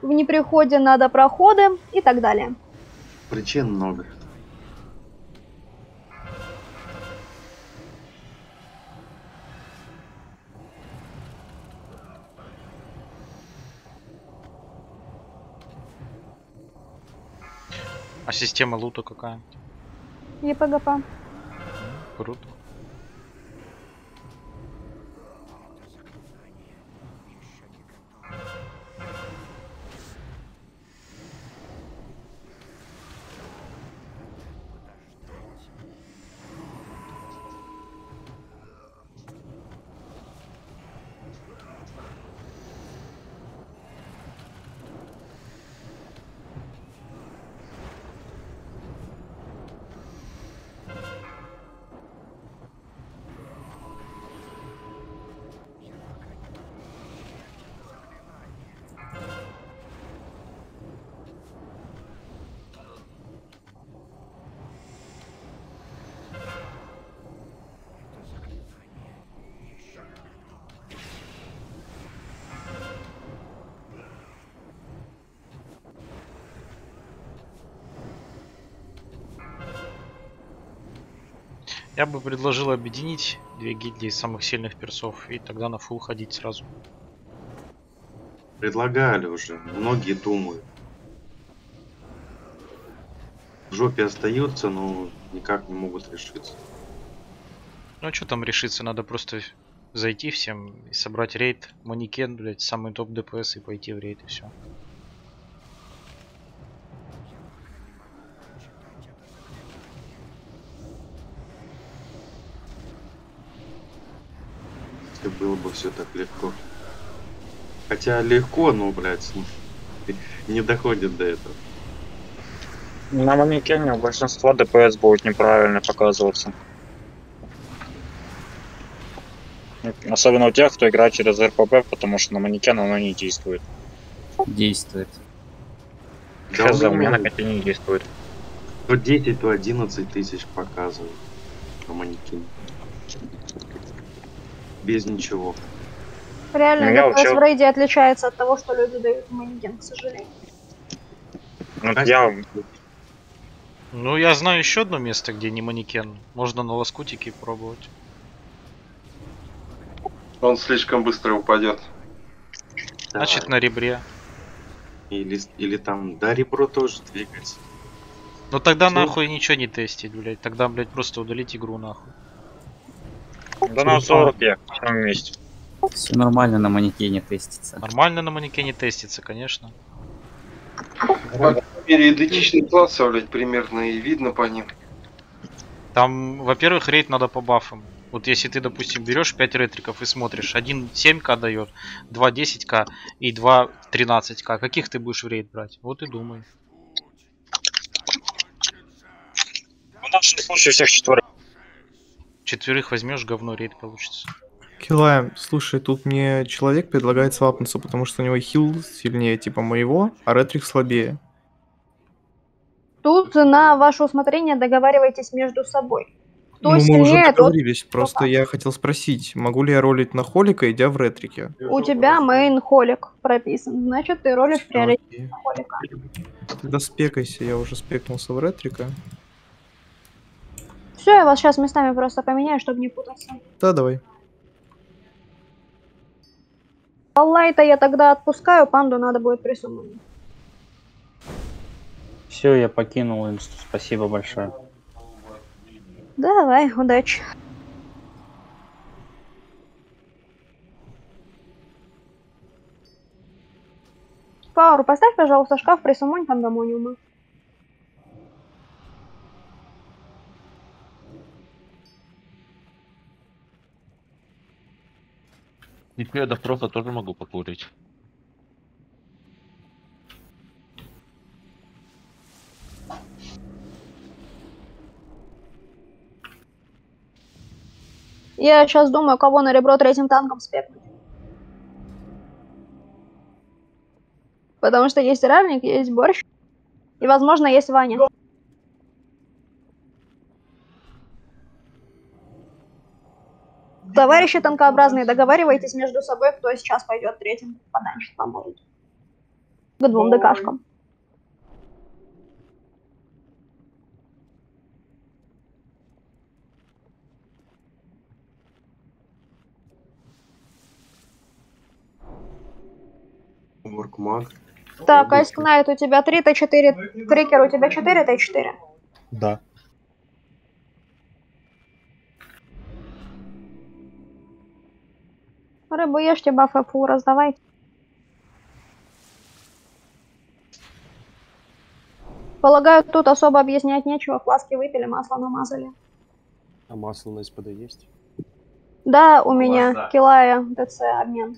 в неприходе надо проходы и так далее. Причин много. А система лута какая? ЕПГП. Круто. Я бы предложил объединить две гильдии самых сильных персов и тогда на фул ходить сразу. Предлагали уже. Многие думают. В жопе остаются, но никак не могут решиться. Ну а что там решиться? Надо просто зайти всем и собрать рейд. Манекен, блять, самый топ ДПС и пойти в рейд и все. Если было бы все так легко. Хотя легко, но, блядь, не доходит до этого. На манекене у большинства ДПС будет неправильно показываться. Особенно у тех, кто играет через РПП, потому что на манекен оно не действует. Действует. Да Хз, у меня на ну, коте не действует. то 10, то 11 тысяч показывает на манекене. Без ничего. Реально, Ну, я ДПС учил. в рейде отличается от того, что люди дают в манекен, к сожалению. Ну, я... Ну я знаю еще одно место, где не манекен. Можно на лоскутике пробовать. Он слишком быстро упадет. Да. Значит на ребре. Или там, да, ребро тоже двигается. Но тогда Чё? нахуй ничего не тестить, блять. Тогда, блять, просто удалить игру нахуй. Да на 40 я в одном месте. Все нормально на манекене тестится. Нормально на манекене тестится, конечно. По крайней мере, идентичные классы, блядь, примерно и видно по ним. Там, во-первых, рейд надо по бафам. Вот если ты, допустим, берешь 5 ретриков и смотришь, один 7к дает, 2 10к и 2 13к. Каких ты будешь в рейд брать? Вот и думай. В нашем случае всех четверых. Четверых возьмешь, говно рейд получится. Килай, слушай, тут мне человек предлагает свапнуться, потому что у него хил сильнее типа моего, а ретрик слабее. Тут на ваше усмотрение договаривайтесь между собой. Кто Ну, мы уже сильнее, тот... договорились, просто как. я хотел спросить, могу ли я ролить на холика, идя в ретрике? У тебя мейн холик прописан, значит ты ролишь приоритет Окей. на холика. Тогда спекайся, я уже спекнулся в ретрика. Все, я вас сейчас местами просто поменяю, чтобы не путаться. Да, давай. Лайта я тогда отпускаю, панду надо будет присунуть. Все, я покинул инсту. Спасибо большое. Давай, удачи. Пауру, поставь, пожалуйста, шкаф, присумонь пандамониума. Ничего, я до профа тоже могу покурить. Я сейчас думаю, кого на ребро третьим танком спекнуть. Потому что есть равник, есть борщ. И, возможно, есть Ваня. Товарищи танкообразные, договаривайтесь между собой, кто сейчас пойдет третьим. Подальше поможет. К 2 ДКшкам. Моркмаг. Так, Ice Knight у тебя 3 Т4, Крикер у тебя 4 Т4. Да. Рыбу ешьте, бафы фул раздавайте. Полагаю, тут особо объяснять нечего. Фласки выпили, масло намазали. А масло на СПД есть? Да, у меня килая ДЦ обмен.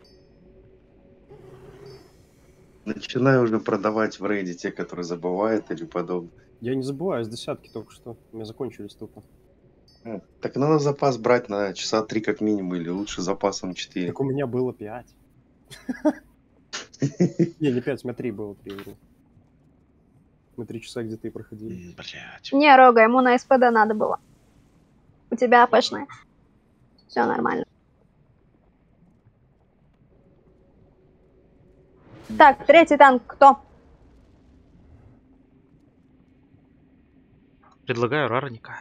Начинаю уже продавать в рейде те, которые забывают или подобное. Я не забываю, с десятки только что. У меня закончились тупо. Так надо запас брать на часа 3 как минимум, или лучше запасом 4. Так у меня было 5. Не, не 5, у меня 3 было, 3 вру. Мы 3 часа где-то и проходили. Блять. Не, Рога, ему на СПД надо было. У тебя АПшная. Все нормально. Так, 3-й танк кто? Предлагаю Рарника.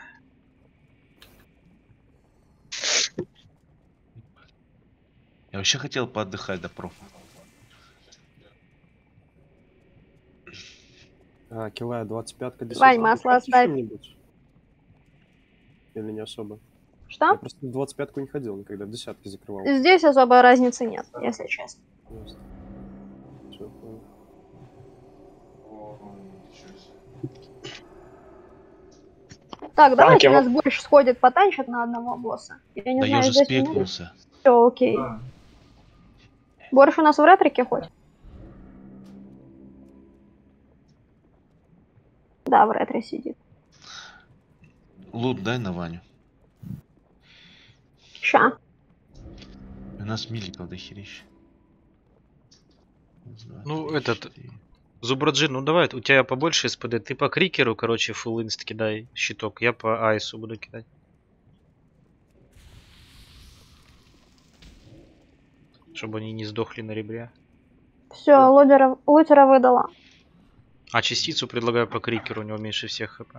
Я вообще хотел поотдыхать до профа. А, килая 25-ка, 10. Вань, масло оставь. Или не особо? Что? Я просто 25-ку не ходил никогда, в десятке закрывал. Здесь особой разницы нет, если честно. Ясно. Всё, понял. Так, давайте Танки, нас больше сходит потанчат на одного босса. Я не Да я знаю, уже здесь спекнулся. все окей. Борщ у нас в ретрике хоть? Да, в ретре сидит. Лут дай на Ваню. Ща. У нас миликов дохерища. Раз, два, Ну, три, этот- 4. Зубраджин, ну давай, у тебя побольше СПД. Ты по Крикеру, короче, фулл инст кидай щиток. Я по Айсу буду кидать. Чтобы они не сдохли на ребре. Все, лутера выдала. А частицу предлагаю по Крикеру, у него меньше всех хп.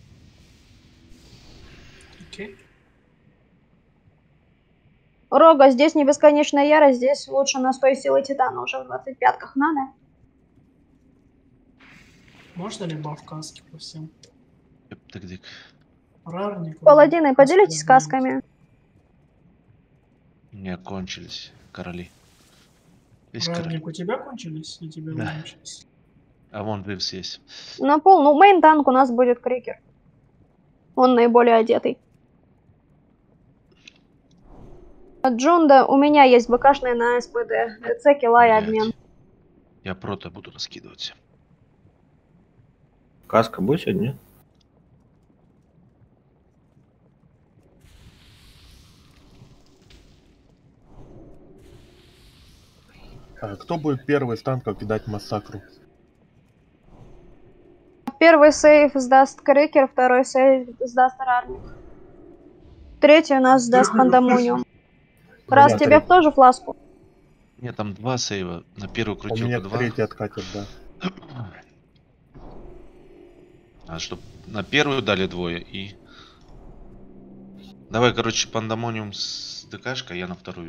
Рога, здесь не бесконечная ярость, здесь лучше настой силы Титана уже в 25-ках надо. Можно ли баф каски по всем? Тык-дык. Рарник. Паладины, поделитесь сказками. У меня кончились короли. Есть короли. Рарник у тебя кончились? И тебе Да. кончились? А вон Вивс есть. На пол, ну мейн танк у нас будет Крикер. Он наиболее одетый. Джунда, у меня есть БКшная на СПД. ДЦ, килла и Блядь. обмен. Я прото буду раскидывать. Каска будет сегодня? А кто будет первый с танков кидать массакру? Первый сейф сдаст Крикер, второй сейф сдаст Рарник. Третий у нас сдаст Пандамониум. Раз Меня тебе тоже фласку. Нет, там 2 сейва. На первую У меня крутилку 2. третий откатит, да. А чтоб на первую дали 2 и... Давай, короче, пандамониум с ДКшкой, я на вторую.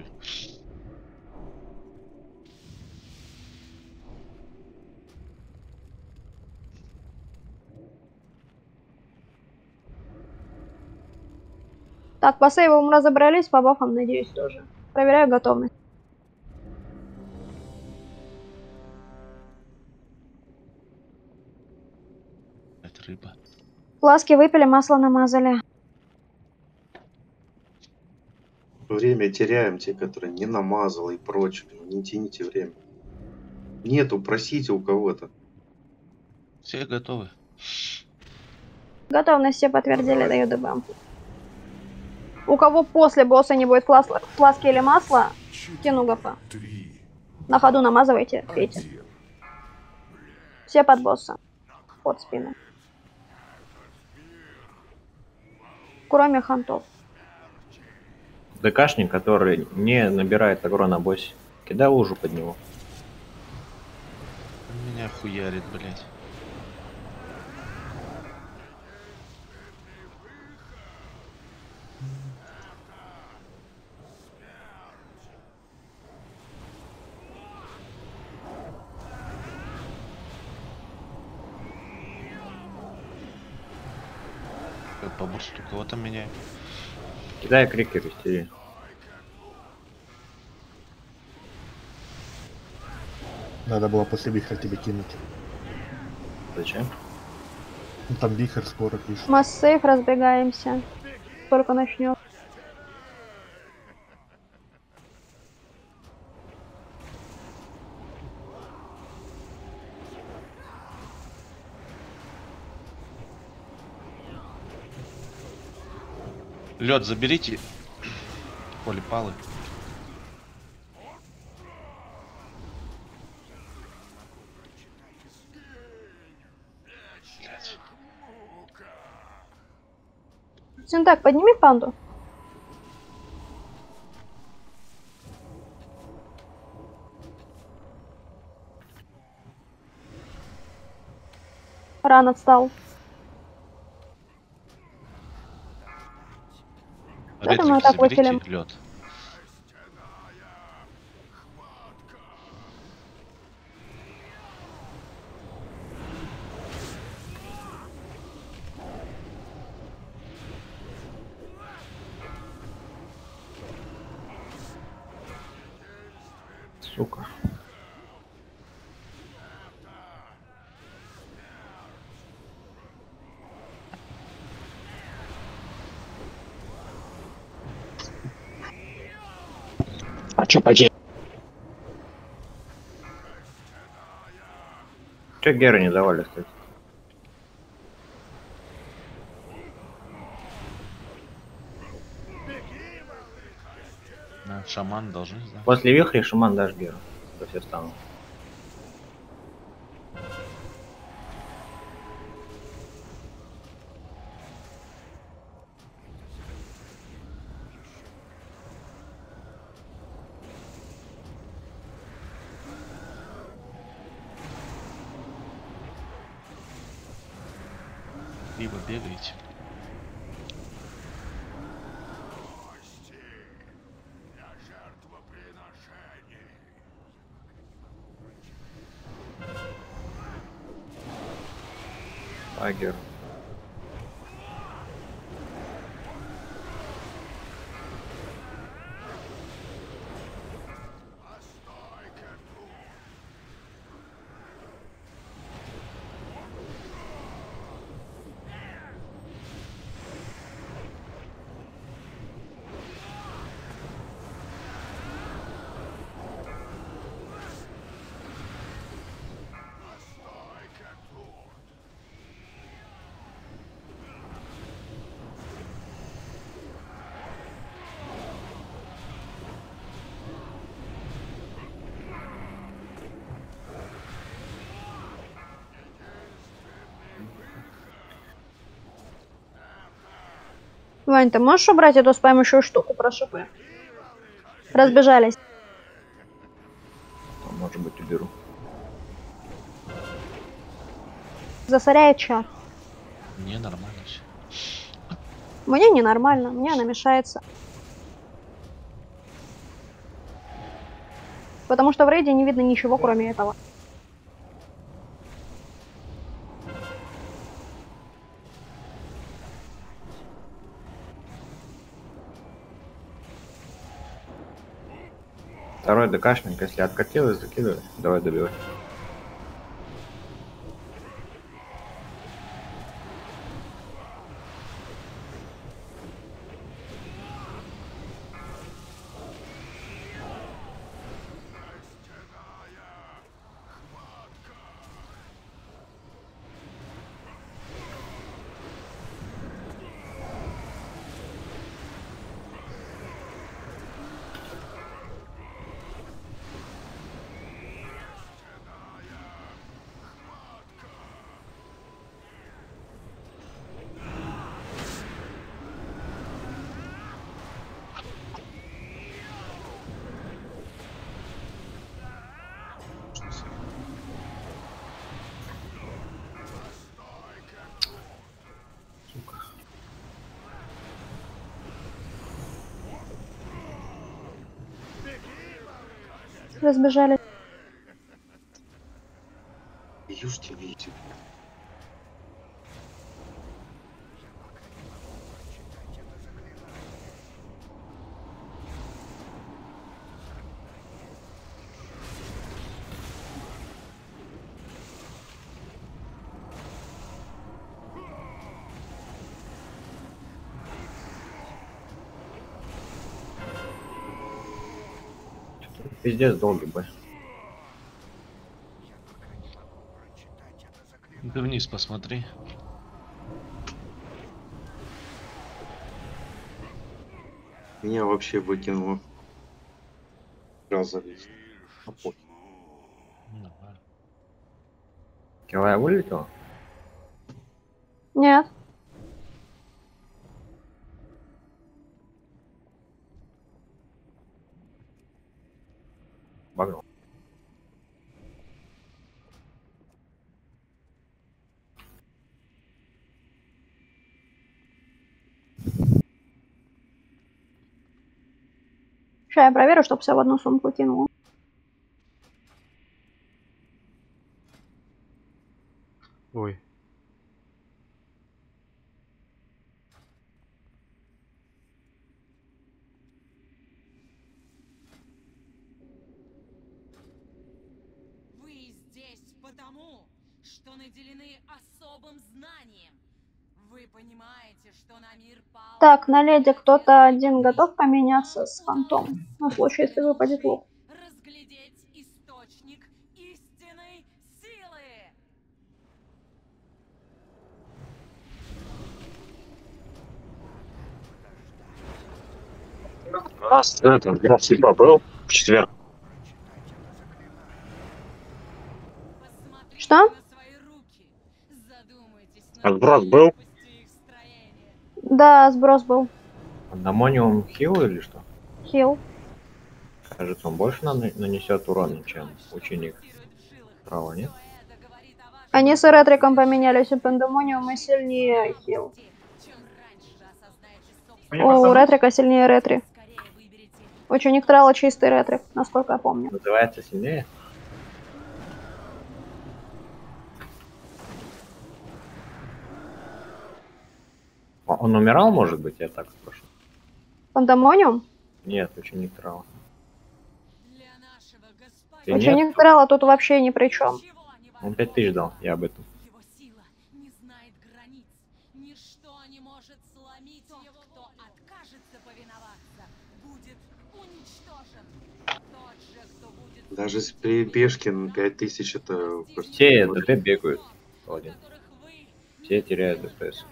Так, по сейвам разобрались, по бафам, надеюсь, тоже. Проверяю готовность. Это рыба. Фласки выпили, масло намазали. Время теряем, те, которые не намазал и прочее. Ну, не тяните время. Нету, просите у кого-то. Все готовы. Готовность все подтвердили, даю ДБ. У кого после босса не будет фласки или масла, кину ГФ. На ходу намазывайте, пейте. Все под босса. Под спину. Кроме хантов. ДКшник, который не набирает агро на боссе. Кидай лужу под него. Меня хуярит, блядь. По бурсту кого там меняю? Кидай крики, истери. Надо было после вихря тебе кинуть. Зачем? Ну там вихрь скоро пишет. Массейв, разбегаемся. Только начнем. Лед заберите. Поле палы. Синтак, подними панду. Ран отстал. Это мы так выпилим. Лед. Сука. А чё поделать? Че Гера не давали, кстати? Да, шаман должен знать. После вихря шаман дашь Геру. То все станут. Либо бегаете. Агер. Вань, ты можешь убрать эту спамящую штуку про шипы? Разбежались. Может быть, уберу. Засоряет чар. Мне нормально все. Мне ненормально, мне она мешается. Потому что в рейде не видно ничего, кроме этого. Второй ДКшник, если откатилась, закидывай. Давай добивай. Разбежали. Южьте, видите. Пиздец долгий бой. Ты вниз посмотри. Меня вообще выкинуло. Разовись. Килая вылетела? Нет. Багнул. Сейчас я проверю, чтобы все в одну сумку кинуло. Ой. Вы здесь потому, что наделены особым знанием. Вы понимаете, что на мир пал... Так, на леди кто-то один готов поменяться с фантом? На случай, если выпадет лук. Разглядеть источник истинной силы. Раз этот граф типа был в четверг. Что? Отброс был? Да, сброс был. Андамониум хил или что? Хил. Кажется, он больше нанесет урона, чем ученик. Право, нет? Они с Ретриком поменялись, у Пандемониума сильнее хил. У Ретрика сильнее Ретри. Ученик Трала чистый Ретрик, насколько я помню. Называется сильнее? Он умирал, может быть, я так спрошу? Пандемониум? Нет, ученик Трала. Ученик Трала тут вообще ни при чем. Он 5000 дал, я об этом. Даже с перебежки на 5000 это... Все ДП бегают. Один. Все теряют ДПС.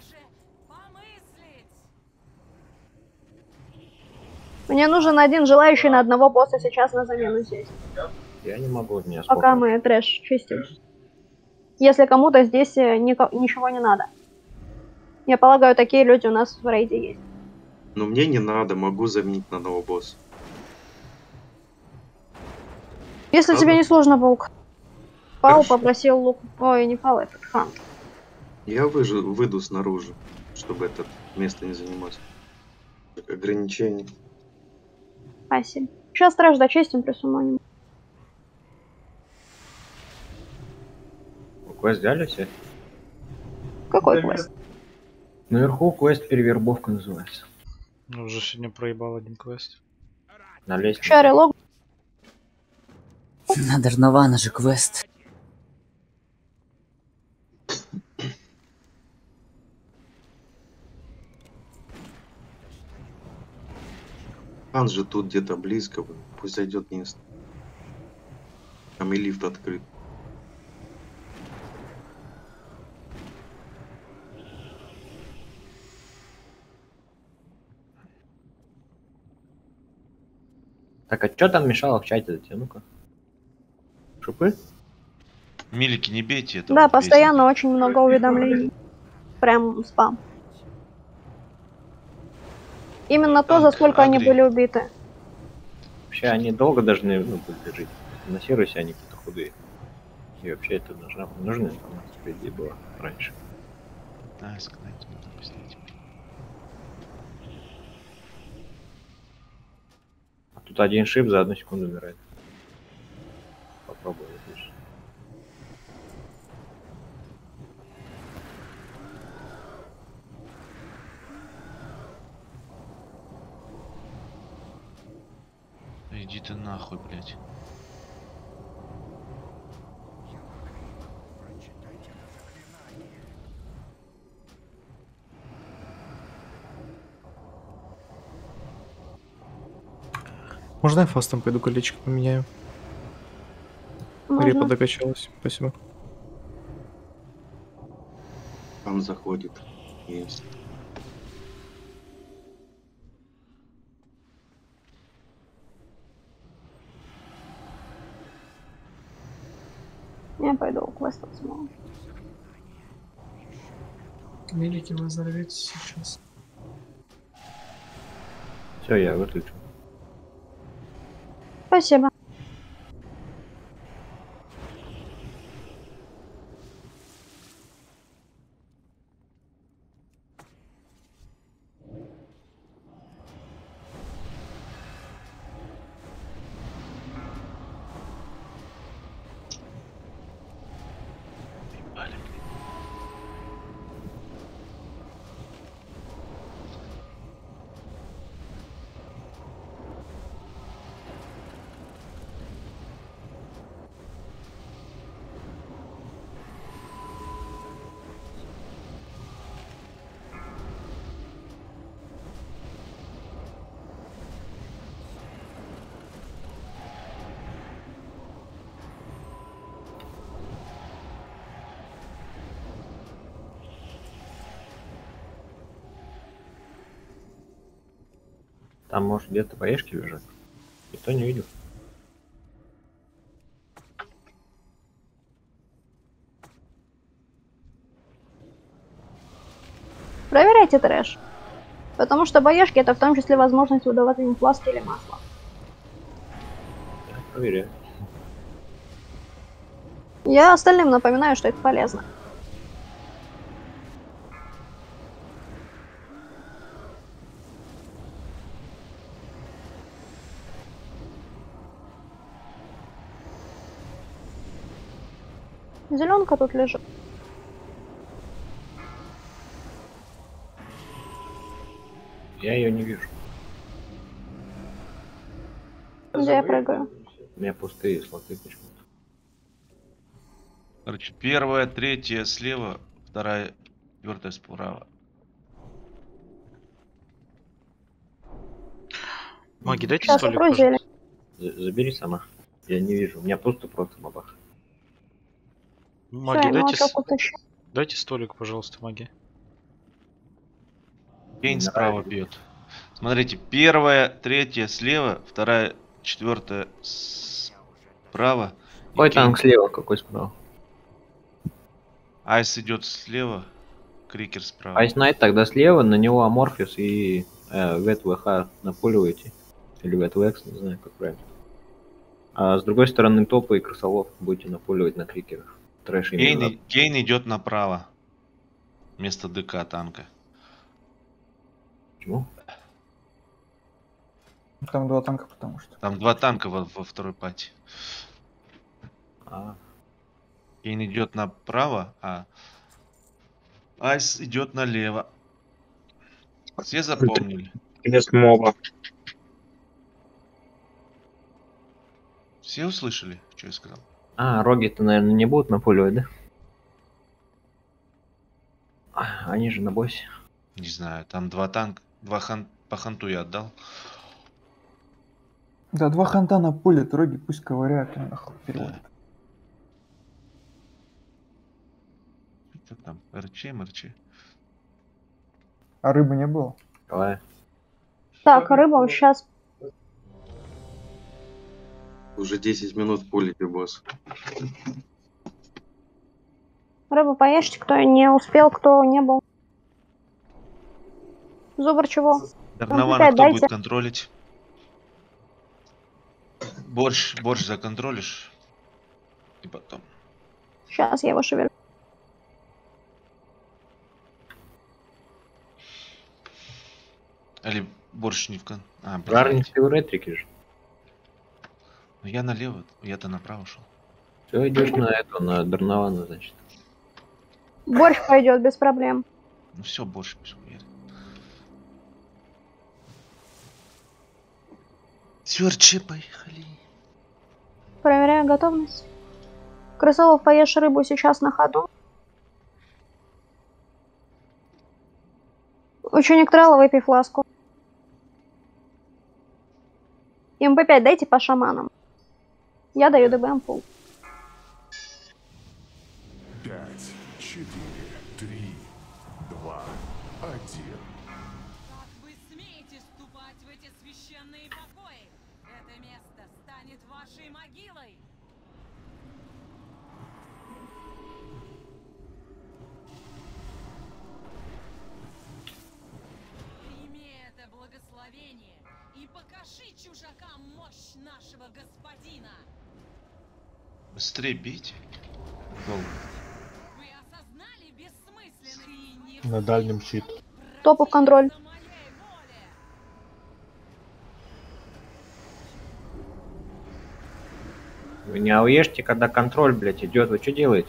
Мне нужен один желающий на одного босса сейчас на замену здесь. Я не могу, меня Пока мы трэш чистим. Если кому-то здесь ничего не надо. Я полагаю, такие люди у нас в рейде есть. Но мне не надо, могу заменить на одного босса. Если тебе не сложно, Паук. Пау попросил лук. Ой, не Пау, этот Хан. Я выйду снаружи, чтобы это место не занимать. Ограничений. Спасибо. Сейчас трэш дочистим, присуманим. Квест взяли все? Какой квест? Наверху квест перевербовка называется. Уже сегодня проебал один квест. На лестнице. Шари лог. Надо ж Навана же квест. Хан же тут где-то близко, пусть зайдет вниз. Там и лифт открыт. Так, а что там мешало в чате зайти? Ну-ка. Шупы? Милики, не бейте это. Да, постоянно очень много уведомлений. Прям спам. Именно то, за сколько они были убиты. Вообще, они долго должны были жить. Финансируйся, они какие-то худые. И вообще это нужна информация, по идее, была раньше. Да, сказать, можно объяснить. А тут один шип за 1 секунду умирает. попробую. Видишь. Иди ты нахуй, блядь. Можно я фастом пойду колечко поменяю? Можно. Репа докачалась. Спасибо. Он заходит. Есть. Я пойду квест посмотрю. Великий, вы взорветесь сейчас. Все, я выключу. Спасибо. Там, может, где-то поешки лежат. Никто не видел. Проверяйте трэш. Потому что боешки это в том числе возможность выдавать им фласки или масло. Я проверяю. Я остальным напоминаю, что это полезно. Зеленка тут лежит. Я ее не вижу. Где я прыгаю? У меня пустые слоты почему-то. Короче, первая, третья слева, вторая, четвертая справа. Маги, дайте Сейчас столик, окружили. пожалуйста. Забери сама. Я не вижу. У меня просто бабах. Маги, Всё, дайте, вот так вот еще. дайте столик, пожалуйста, маги. Кейн справа бьет. Смотрите, первая, третья слева, вторая, четвертая справа. Какой танк слева, какой справа? Айс идет слева, Крикер справа. Айс Найт тогда слева, на него Аморфис и ВТВХ напуливаете. Или ВТВХ, не знаю, как правильно. А с другой стороны топы и крысолов будете напуливать на крикерах. Трэш именно. Кейн идет направо. Вместо ДК танка. Почему? Там два танка, потому что. Там два танка во второй пати. Кейн идет направо, а Айс идет налево. Все запомнили? Вместо моба. Все услышали, что я сказал? Роги-то, наверное, не будут напуливать, да? Они же на боссе. Не знаю, там два танка, по ханту я отдал. Да, два ханта на поле, роги пусть ковыряют, нахуй переводят. Что там? РЧ. А рыбы не было? Давай. Так, рыба сейчас. Уже 10 минут пулите, босс. Рыбу поешьте, кто не успел, кто не был. Зубр чего? Дарнована кто будет контролить? Борщ законтролишь? И потом. Сейчас я его шевелю. Или борщ не в кон... Жарник ты в ретрике же. Ну я налево, я-то направо шел. Все, идешь на эту, на Дарнована, значит. Борщ пойдет без проблем. Ну все, больше пошел. Сверчи, поехали. Проверяю готовность. Крысолов, поешь рыбу сейчас на ходу. Ученик Трала, выпей фласку. МП5 дайте по шаманам. Я даю ДБМ пул. 5, 4, 3, 2, 1. Как вы смеете вступать в эти священные покои? Это место станет вашей могилой. Прими это благословение и покажи чужакам мощь нашего господина. Быстрее бейте. Долго. Вы осознали бессмысленность? На дальнем щит. Топов контроль. Вы не ауешьте, когда контроль, блядь, идет. Вы что делаете?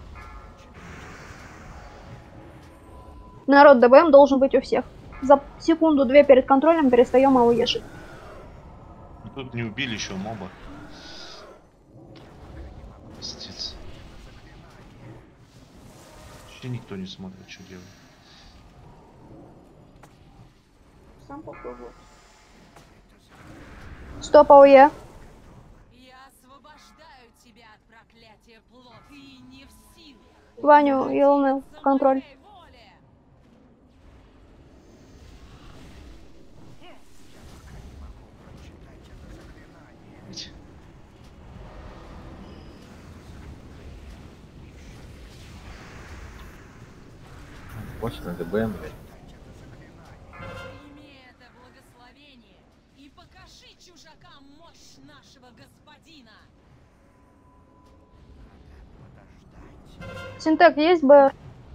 Народ, ДБМ должен быть у всех. За секунду-две перед контролем перестаем ауешить. Тут не убили еще моба. Пиздец. Вообще никто не смотрит, что делать. Сам попробую. Стоп, АОЕ. Я освобождаю тебя от проклятия плоти. Ты не в силах. Ваню и ЛНЛ в контроль. Больше на ДБМ, блядь. Прими это благословение и покажи чужакам мощь нашего господина. Синтек есть БР?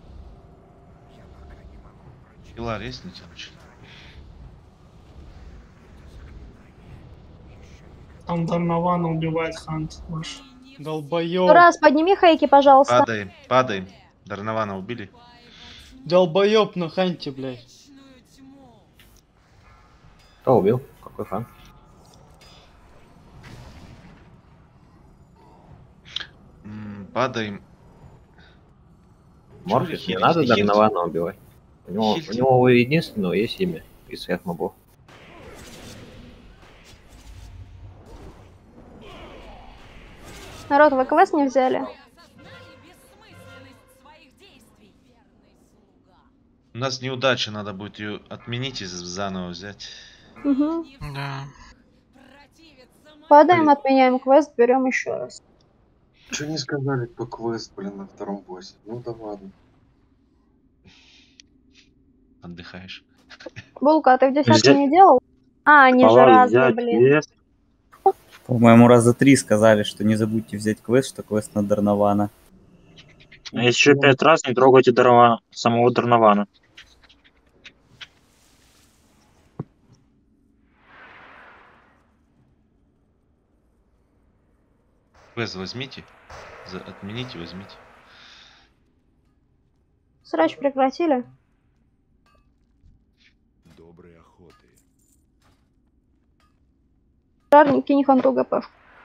Хила резните лучше. Там Дарнована убивает Хант наш. Долбоёб. Раз, подними хейки, пожалуйста. Падаем, падаем. Дарнована убили. Долбоёб на Ханте, блядь. Кто убил? Какой хан? Падаем. Морфис, не Хильте, надо хильте. Дарнована убивать. У него единственного есть имя из всех мобов. Народ, вы квест не взяли? У нас неудача, надо будет ее отменить и заново взять. Угу. Да. Падаем, отменяем квест, берем еще раз. Что не сказали по квест, блин, на втором боссе? Ну да ладно. Отдыхаешь. Булка, а ты в десятке Взять- не делал? А, они же разные, блин. По-моему, раза 3 сказали, что не забудьте взять квест, что квест на Дарнована. А еще 5 раз не трогайте самого Дарнована. Квест возьмите. Отмените, возьмите. Срач прекратили. Доброй охоты. Жарник, кинь ханту ГП.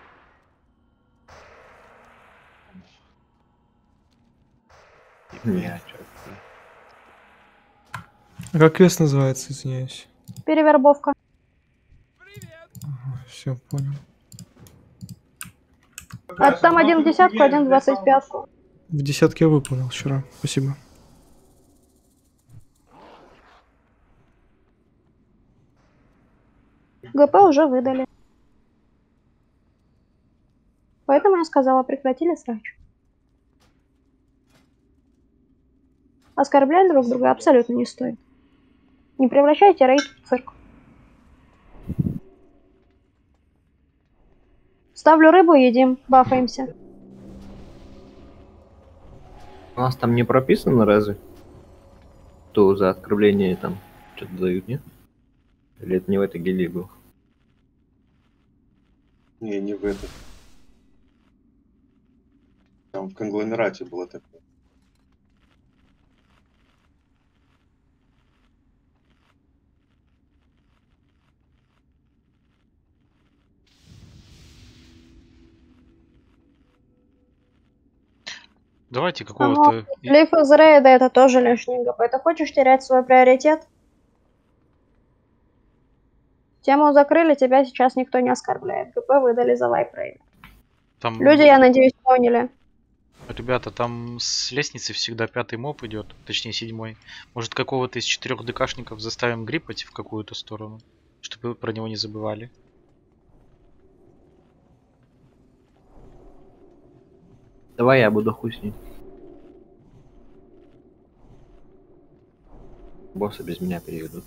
Как квест называется, извиняюсь? Перевербовка. Все, понял. А там один в десятку, один в 25-ку. В десятке я выполнил вчера. Спасибо. ГП уже выдали. Поэтому я сказала, прекратили срач. Оскорблять друг друга абсолютно не стоит. Не превращайте рейд в цирк. Ставлю рыбу, едим, бафаемся. У нас там не прописано разве? Что за оскорбление там что-то дают, нет? Или это не в этой гильдии был? Не в этой. там в конгломерате было такое. Давайте какого-то... Лиф из рейда это тоже лишний ГП. Ты хочешь терять свой приоритет? Тему закрыли, тебя сейчас никто не оскорбляет. ГП выдали за вайп рейд. Там... Люди, я надеюсь, поняли. Ребята, там с лестницы всегда 5-й моп идет, точнее 7-й. Может, какого-то из 4 ДКшников заставим гриппать в какую-то сторону, чтобы про него не забывали. Давай я буду хуй с ним. Босса без меня переведут.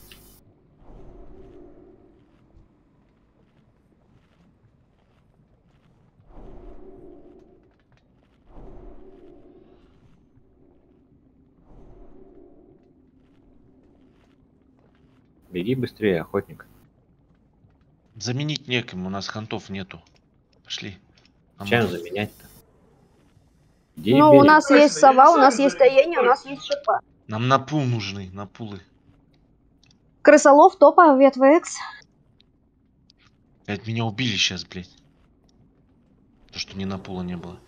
Беги быстрее, охотник. Заменить некому, у нас хантов нету. Пошли. Чем заменять-то? Ну, у нас есть сова, у нас есть таение, у нас есть шипа. Нам на пул нужны, на пулы. Крысолов, топа, ветва X. Блять, меня убили сейчас, блять. То, что ни на пула не было.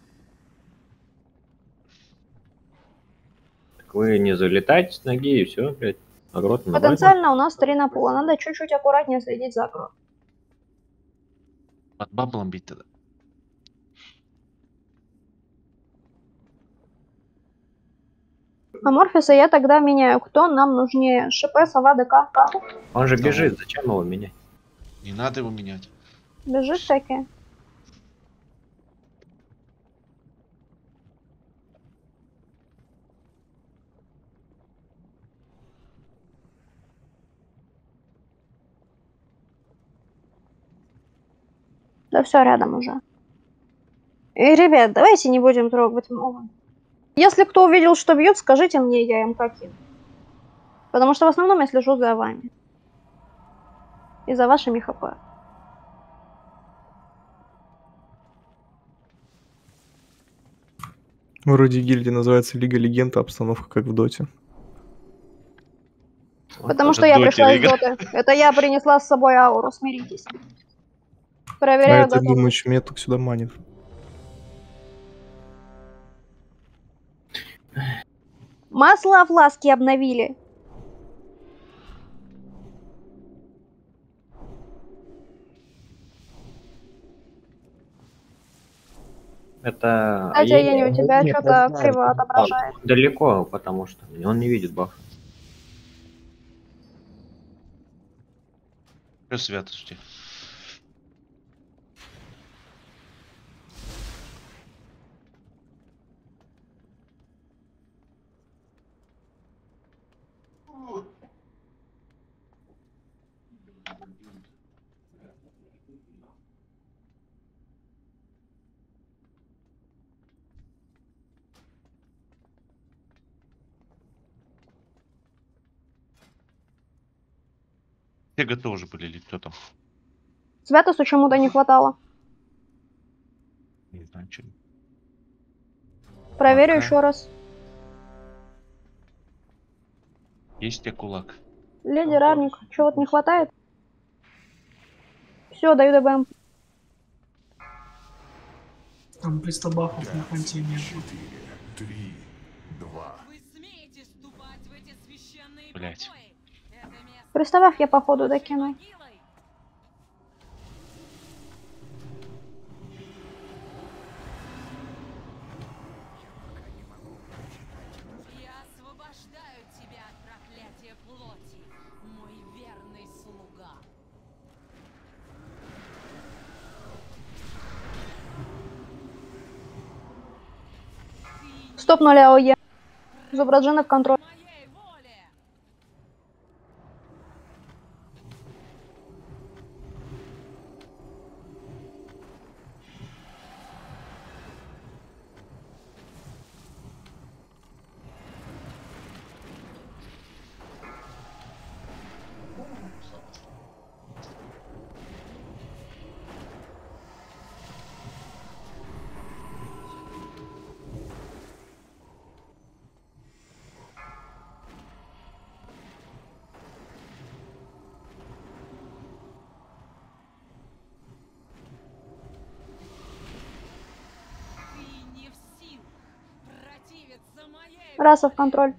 Так вы не залетайте с ноги и все, блядь. Агрот на Потенциально у нас 3 на пула. Надо чуть-чуть аккуратнее следить за агро. Под баблом бить тогда. Аморфиса я тогда меняю. Кто нам нужнее? ШП, сова, ДК. Он же бежит, зачем его менять? Не надо его менять. Бежит всякие. Да все рядом уже. И, ребят, давайте не будем трогать много. Если кто увидел, что бьют, скажите мне, я им кину. Потому что в основном я слежу за вами. И за вашими ХП. Вроде гильдия называется Лига Легенд, а обстановка как в Доте. Потому что я пришла из Доты. Это я принесла с собой ауру, смиритесь. Проверяю это, готовность. думаю, меня только сюда манит. Масло фласки обновили. Это... Кстати, Ени, у тебя что-то криво отображает. Далеко, потому что он не видит баф. Что святости? Все готовы же были, или кто там? Святосу чему-то не хватало. Не знаю, что. Проверю еще раз. Есть тебе кулак? Леди Равник, чего-то не хватает? Все, даю ДБМ. Там пристабахов на фронте нет. 4, 3, 2. Блять. Приставав я походу докину. Я освобождаю тебя от проклятия плоти, мой верный слуга. Стоп 0 АОЕ. Зубраджина в контроль. Расов контроль.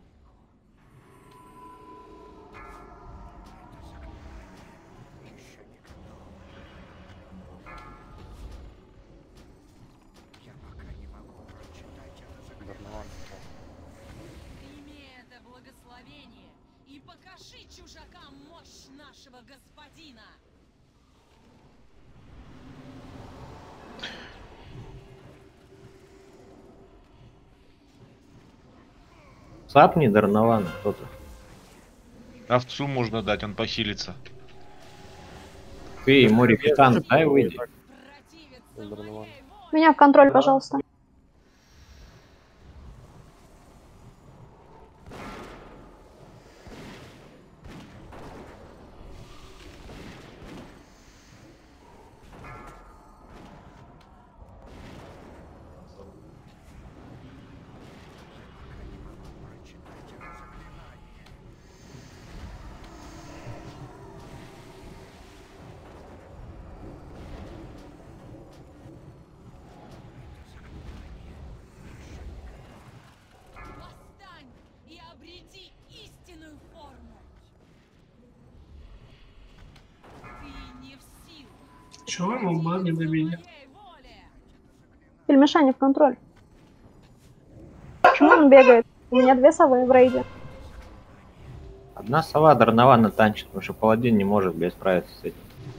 Прими это благословение и покажи чужакам мощь нашего господина. Сапни Дарнована кто-то. Овцу можно дать, он похилится. Ты ему рефитан, дай выйди. Меня в контроль, пожалуйста. Восстань и обрети истинную форму. Ты не в силах. Чего ему баг не добили? Пельмешане в контроль. Почему он бегает? У меня 2 совы в рейде. Одна сова Дарнована танчит, потому что паладин не может, блядь, справиться с этим.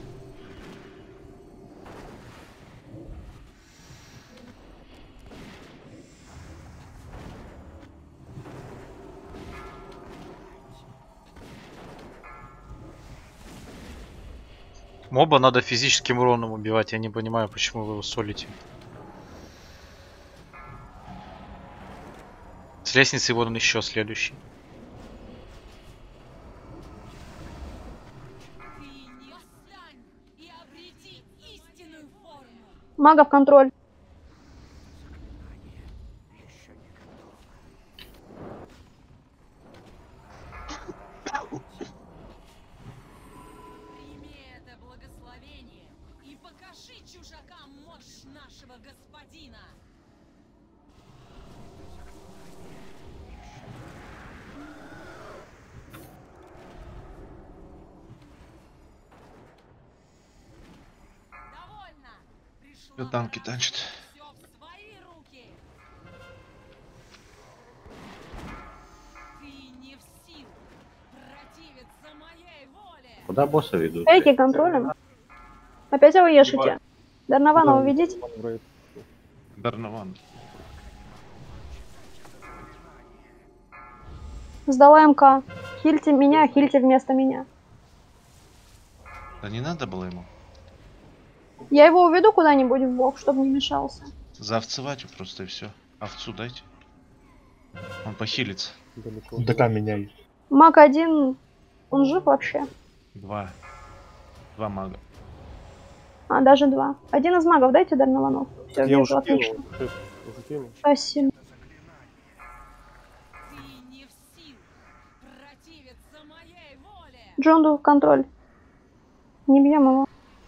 Моба надо физическим уроном убивать, я не понимаю, почему вы его солите. С лестницы вон еще следующий. Мага в контроль. Прими это благословение и покажи чужакам мощь нашего господина. Довольно. Все танки танчат. Все в свои руки. Ты не в силах противиться моей воле. Куда босса ведут? Эйки контролем. Опять его ешите. Дарнована уведите. Дарнован. Сдала МК. Хильте меня, хильте вместо меня. Да не надо было ему. Я его уведу куда-нибудь в бок, чтобы не мешался. Заовцевать просто и все. Овцу дайте. Он похилится. ДК меняй. Маг 1, он жив вообще? 2 мага. А, даже 2. Один из магов дайте Дарнованов. Все, Я уже отлично. кинул. Спасибо. Ты не в силах противиться моей воле. Джонду в контроль. Не бьем его.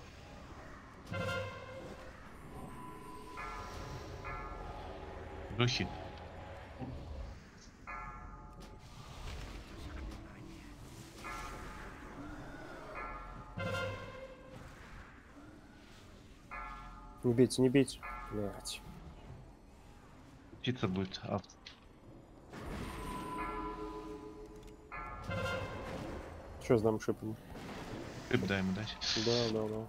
Духи. Не бейте, не бейте. Блять. Птица будет. Что с нам шипом? Шип дай ему дать. Да.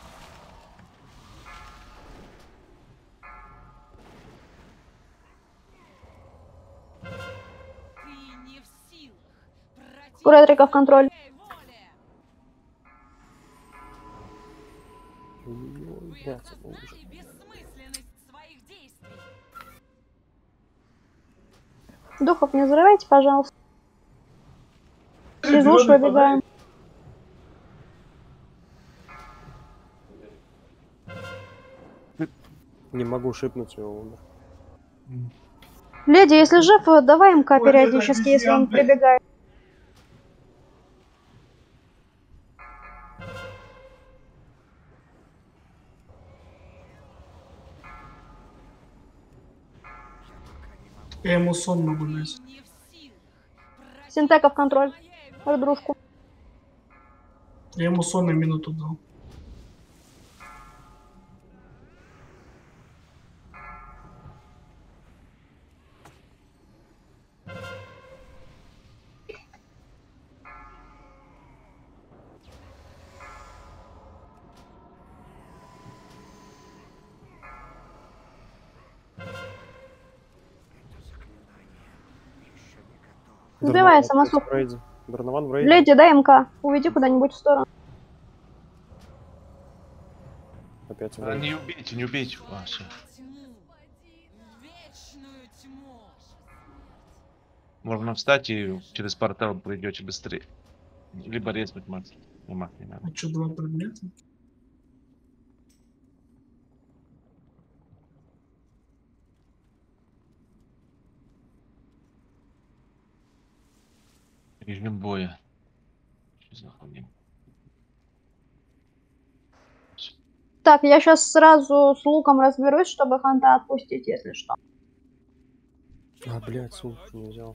Ты не в силах противиться У Редрика в контроль. моей воле. Ой, блядь, это ужас. Осознали бессмысленность своих действий. Духов не взрывайте, пожалуйста. Из луж выбегаем. Не могу шипнуть его, умер. Леди, если жив, давай МК периодически, если он прибегает. Я ему сон могу дать. Синтека в контроль. Дружку. Я ему сон на минуту дал. Сбивай самосуд. Дарнован в рейде. Леди, дай МК. Уведи куда-нибудь в сторону. Опять в А, рейде. не убейте. А, всё. Можно встать и через портал пройдете быстрее. Либо резнуть мат. Ну, мат не надо. А что, 2 предмета? Режим боя. Что за хуйня? Так, я сейчас сразу с луком разберусь, чтобы ханта отпустить, если что. А, блядь, сука, не взял.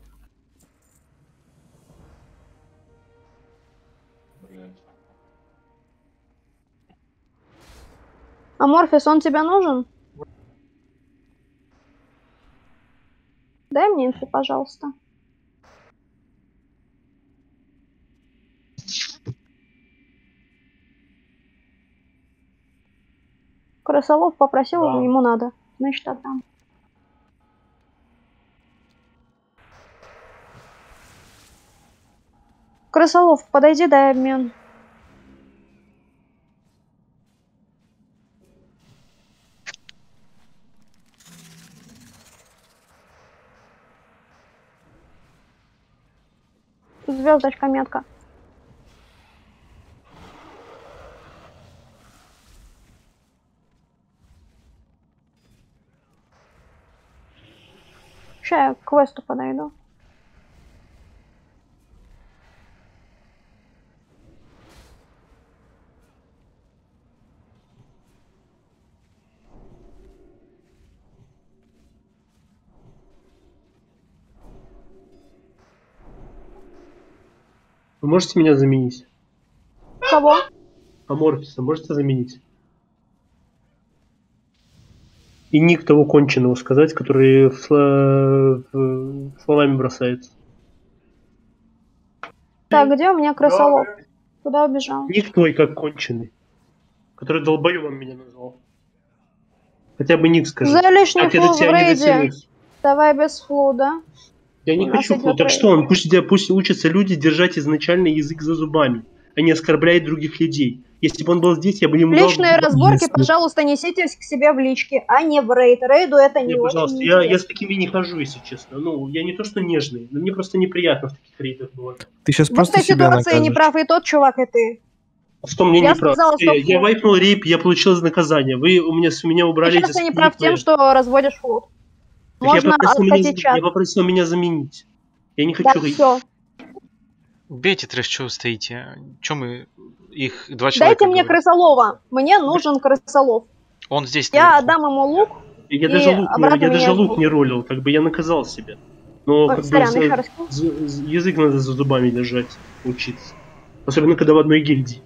Аморфис, он тебе нужен? Дай мне инфу, пожалуйста. Крысолов попросил, Да. ему надо. Значит, отдам. Крысолов, подойди, дай обмен. Звездочка, метка. Сейчас я к квесту подойду. Вы можете меня заменить? Кого? Аморфиса можете заменить? И ник того конченого сказать, который словами бросается. Так, где у меня крысолов? Куда убежал? Ник твой как конченый, который долбоёбом меня назвал. Хотя бы ник скажи. За лишний Так я до флу в тебя не рейде. дотянусь. Давай без флуда. Я не У нас хочу идет флот. Так рейд. что он? Пусть учатся люди держать изначально язык за зубами, а не оскорблять других людей. Если бы он был здесь, я бы ему дал... Личные разборки, пожалуйста, неситесь к себе в личке, а не в рейд. Рейду это не Не, очень пожалуйста, я интересно. с такими не хожу, если честно. Ну, я не то что нежный, но мне просто неприятно в таких рейдах бывает. Ты сейчас В просто этой себя ситуации не накажешь. прав и тот чувак, и ты. Что мне Я не прав? сказала, что Я вайпнул рейп, я получил наказание. Вы с меня убрали... Сейчас ты не прав тем, что разводишь флот. Так Можно откатить чат. я попросил меня заменить. Я не Да, хочу рейп. все. Бейте трэш, что вы стоите? Че мы их 2 человека? Дайте мне говорим? крысолова. Мне нужен крысолов. Он здесь. Я наверху. отдам ему лук. Я и даже обратно меня лук ждут. не ролил, как бы я наказал себя. Но Ой, как бы сорян, еще раз. язык надо за зубами держать, учиться. Особенно когда в одной гильдии.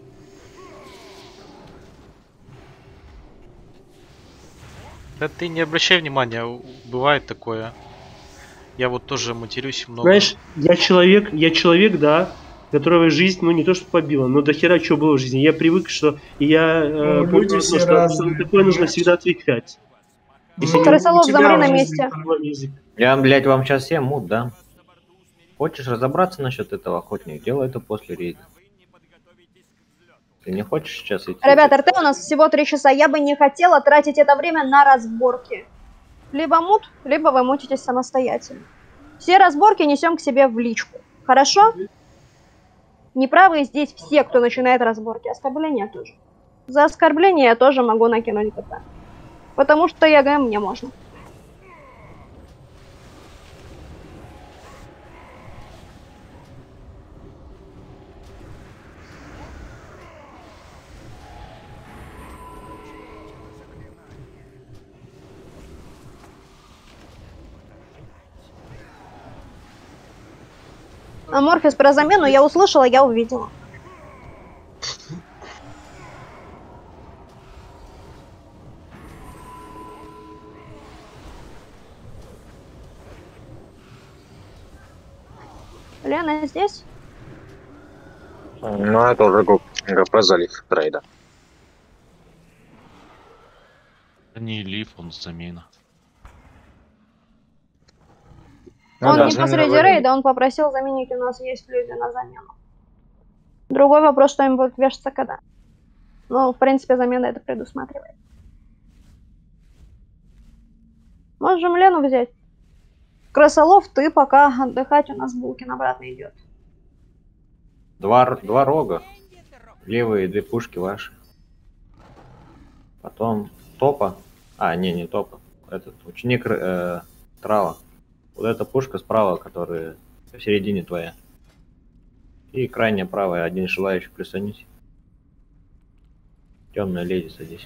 Да ты не обращай внимания, бывает такое. Я вот тоже матерюсь много. Знаешь, я человек, да, которого жизнь, ну не то что побила, но до хера чего было в жизни. Я привык, что я люди понял, все что разные, такое нужно понимаешь? всегда отвечать. Крысолов, замри на месте. Я, блядь, вам сейчас всем мут, да? Хочешь разобраться насчет этого, охотник? Делай это после рейда. Ты не хочешь сейчас идти? Ребят, РТ у нас всего 3 часа. Я бы не хотела тратить это время на разборки. Либо мут, либо вы мутитесь самостоятельно. Все разборки несем к себе в личку. Хорошо? Неправы здесь все, кто начинает разборки. Оскорбления тоже. За оскорбление я тоже могу накинуть КП. Потому что я ГМ мне можно. Аморфис про замену я услышала, я увидела. Лена здесь? Ну, это уже ГП залив трейда. Не лиф, он замена. Он не посреди рейда, он попросил заменить, у нас есть люди на замену. Другой вопрос, что им будет вешаться когда. Ну, в принципе, замена это предусматривает. Можем Лену взять. Крысолов, ты пока отдыхать, у нас Булкин обратно идет. Два рога. Левые 2 пушки ваши. Потом топа. А, не топа. Этот ученик трава. Вот эта пушка справа, которая в середине твоя. И крайняя правая, один желающий присоединить. Темная леди, садись.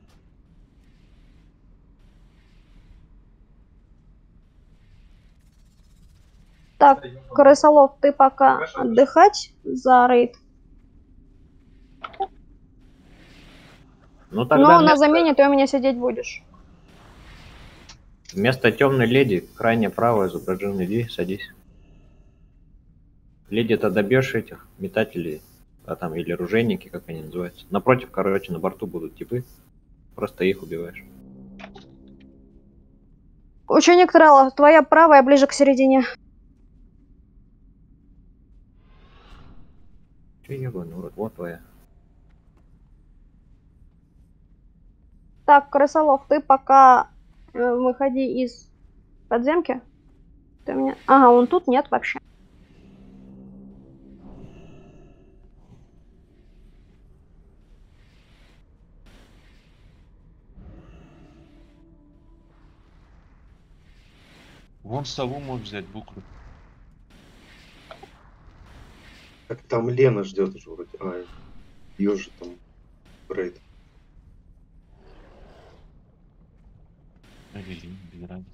Так, Крысолов, ты пока отдыхать за рейд. Ну, тогда но на замене ты у меня сидеть будешь. Вместо темной леди, крайне правая изображена, иди, садись. Леди-то добьешь этих метателей, там, или оружейники, как они называются. Напротив, короче, на борту будут типы. Просто их убиваешь. Ученик Трала, твоя правая ближе к середине. Че ебаный урод, вот твоя. Так, Крысолов, ты пока выходи из подземки. Ты меня... Ага, он тут нет вообще. Вон сову можешь взять, буквы. Так там Лена ждет уже вроде. А, ее же там рейд. Без разницы.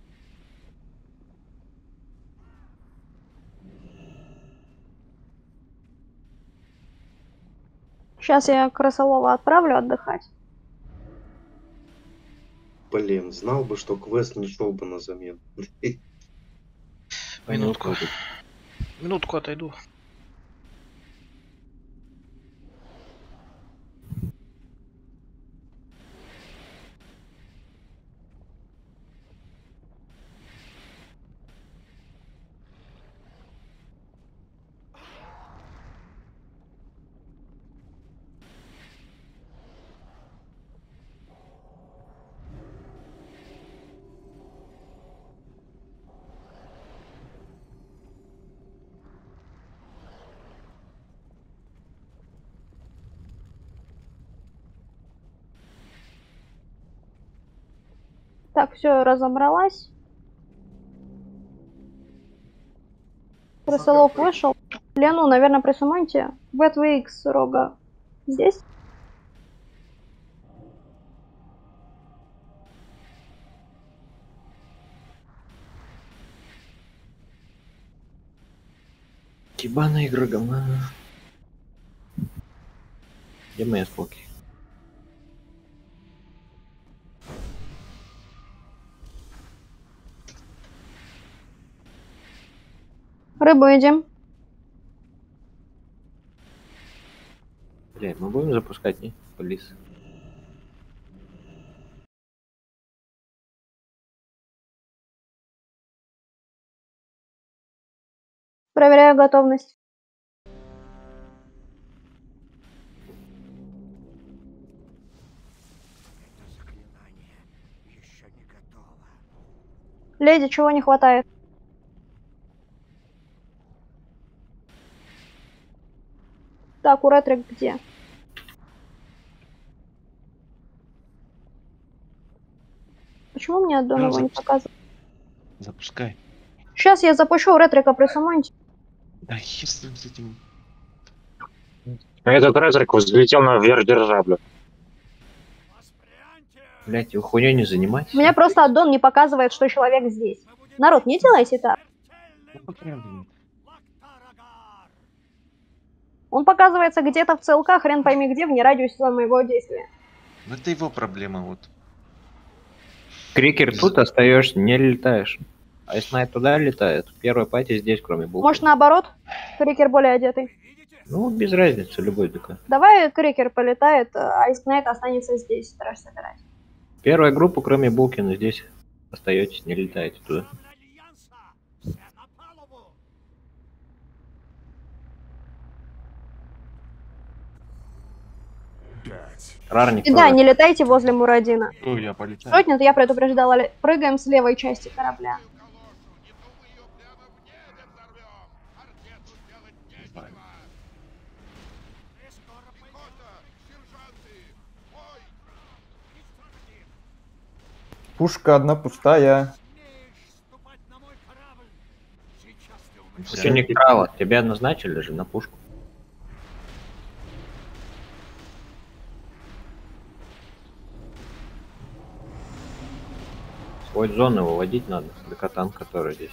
Сейчас я Крысолова отправлю отдыхать. Блин, знал бы, что квест не шел бы на замену. Минутку. Минутку отойду. Так, все, разобралась. Крысолов вышел. Лену, наверное, присумайте. VTX рога здесь? Ебаная игра говна. Где мои осколки? Рыбу едим. Блядь, мы будем запускать, не? Полис. Проверяю готовность. Леди, чего не хватает? Так, у Ретрик где? Почему мне аддон его не показывает? Запускай. Сейчас я запущу Ретрика при самонте. Да хер с этим. Этот ретрик взлетел наверх дирижабля. Блять, вы хуйней не занимайтесь. У меня просто аддон не показывает, что человек здесь. Народ, не делайте так. Он показывается где-то в ЦЛК, хрен пойми где, вне радиуса моего действия. Ну это его проблема, вот. Крикер тут остаешься, не летаешь. А если Найт туда летает, первая пати здесь, кроме Булки. Может наоборот? Крикер более одетый. Ну, без разницы, любой ДК. Давай Крикер полетает, а Искнайт останется здесь, трэш собирать. Первая группа, кроме Булкина, здесь остаетесь, не летаете туда. Рарник И да, не летайте возле Мурадина. Ой, я полетаю. Сотнят, я предупреждала, прыгаем с левой части корабля. Пушка одна пустая. Ученик Трава, тебя назначили же на пушку. Свой зоны выводить надо, ДК-танк, который здесь.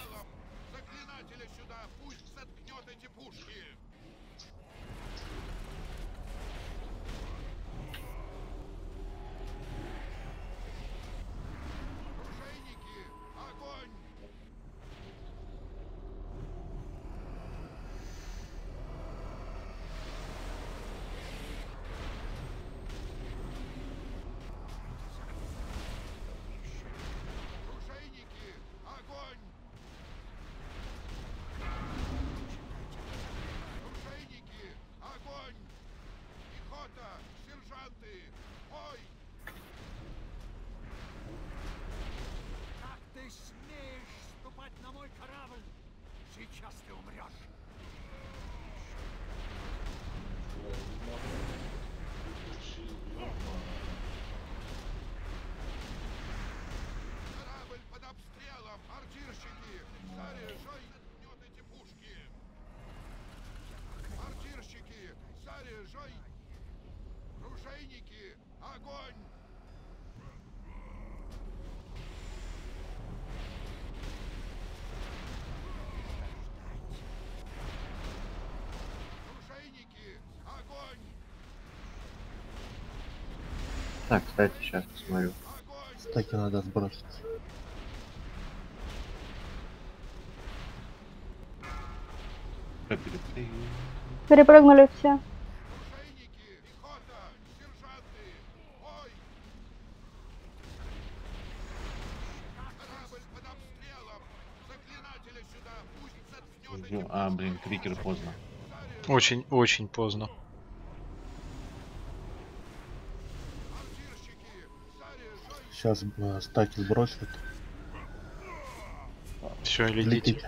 Так, кстати, сейчас посмотрю. Стаки надо сбросить. Перепрыгнули все. А, блин, Крикер поздно. Очень поздно. Сейчас стаки сбросят. Все, летите.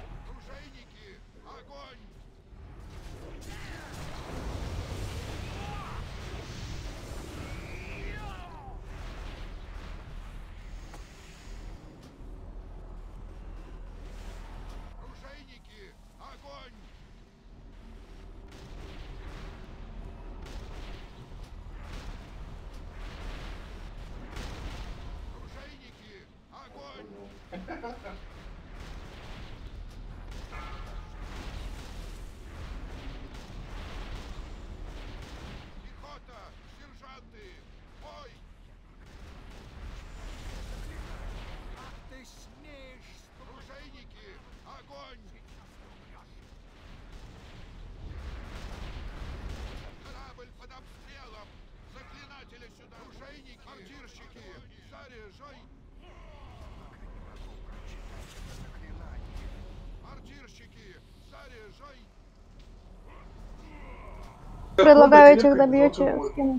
Предлагаю этих добьете скинуть.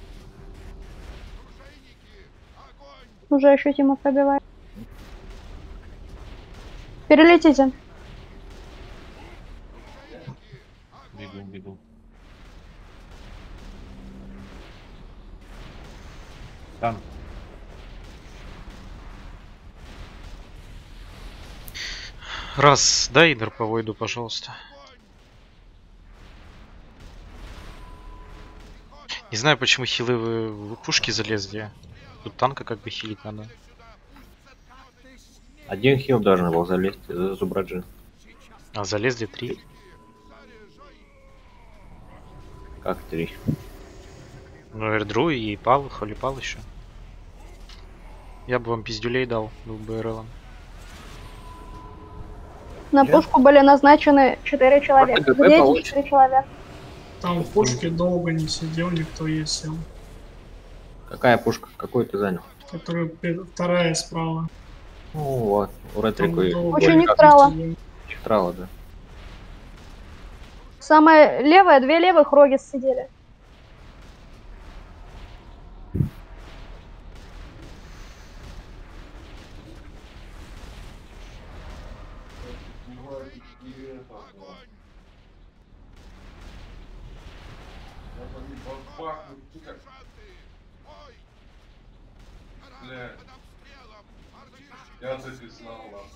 Уже ощутимо пробивает. Перелетите. Бегу. Там. Раз, дай Идер по войду, пожалуйста. Не знаю, почему хилы в пушки залезли. Тут танка как бы хилить надо. Один хил должен был залезть за Зубраджин. А залезли 3. Как 3? Ну, Эрдру и Пал, Холипал еще. Я бы вам пиздюлей дал, был бы РЛом. На пушку были назначены 4 человека. ГП Где эти получит. 4 человека? Там в пушке долго не сидел, никто есть сел. Какая пушка? Какую ты занял? Которая вторая справа. Ну вот, у Ретрику и... Ученик Трала. Трала, да. Самая левая, 2 левых Рогис сидели. Я записал вас.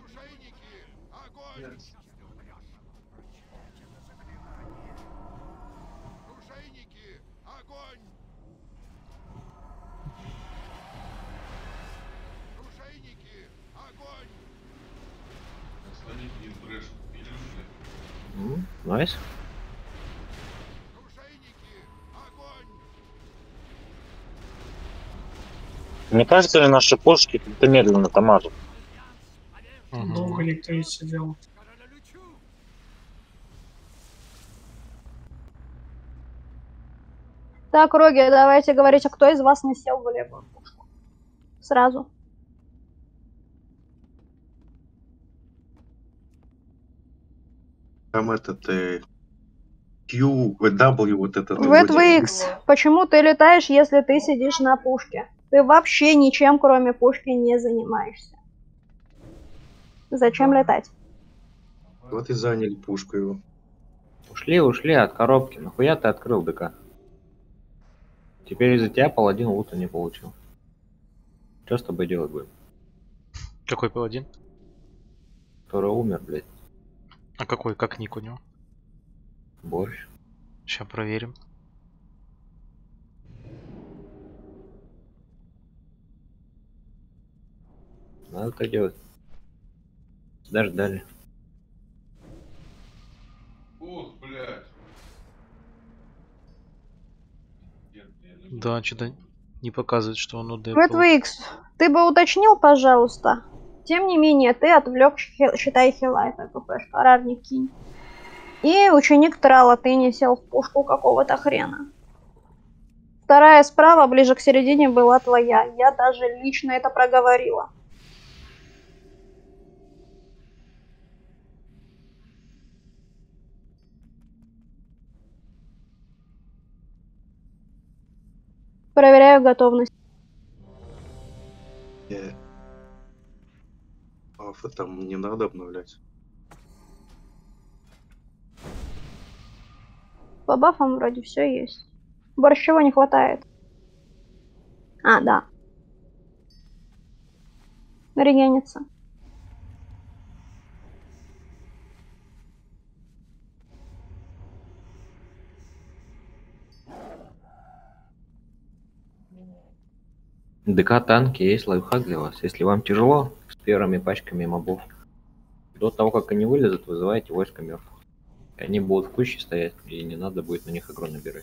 Найс. Мне кажется, ли наши пушки как-то медленно тамажат? Долго никто не сидел. Так, Роги, давайте говорить, а кто из вас не сел в левую пушку? Сразу. Там этот Q, W, вот этот. VTX, почему ты летаешь, если ты сидишь на пушке? Ты вообще ничем, кроме пушки, не занимаешься. Зачем летать? Вот и заняли пушку его. Ушли от коробки. Нахуя ты открыл ДК? Теперь из-за тебя паладин лута не получил. Что с тобой делать будем? Какой паладин? Который умер, блядь. А какой, как ник у него? Борщ. Сейчас проверим. Надо так делать. Дождали. Ух, блядь. Да, что-то не показывает, что он УД. VTX, ты бы уточнил, пожалуйста. Тем не менее, ты отвлек, считай, хила, это КПшка, рарник кинь. И ученик Трала, ты не сел в пушку какого-то хрена. Вторая справа, ближе к середине, была твоя. Я даже лично это проговорила. Проверяю готовность. Бафы там не надо обновлять. По бафам вроде все есть. Больше чего не хватает. А, да. Регенится. ДК танки есть лайфхак для вас. Если вам тяжело с первыми пачками мобов, до того как они вылезут, вызывайте войско мертвых. И они будут в куче стоять, и не надо будет на них игру набирать.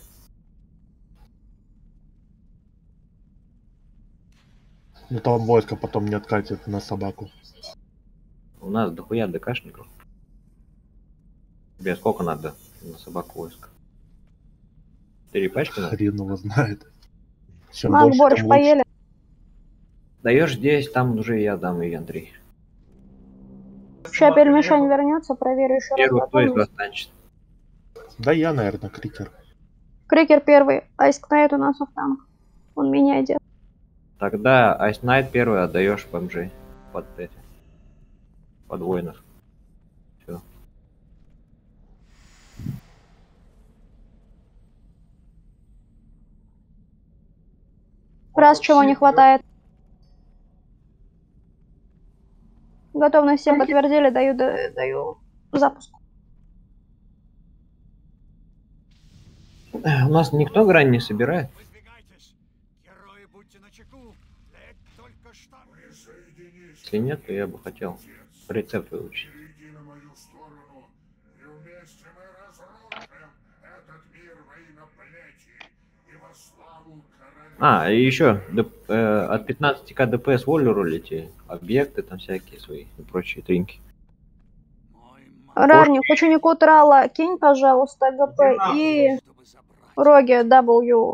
Ну там войско потом не откатит на собаку. У нас дохуя ДКшников. Тебе сколько надо на собаку войска? 4 пачки надо? Хрен его знает. Чем Маг, больше, борщ тем лучше. поели? Даешь здесь, там уже я дам и Андрей. Сейчас перемешань вернется, проверю еще раз. Первый кто из готовность. вас танчит? Да я, наверное, крикер. Крикер первый, Айск Найт у нас в танк. Он меня идет. Тогда Ice Knight первый отдаешь бомжей под эти. Под воинов. Все. Раз чего не хватает. Готовность все подтвердили, даю запуск. У нас никто грань не собирает. Если нет, то я бы хотел рецепт выучить. А, и еще от 15к ДПС волю рулите, объекты там всякие свои и прочие тринки. Ранних ученику Трала кинь, пожалуйста, ГП и Роги W.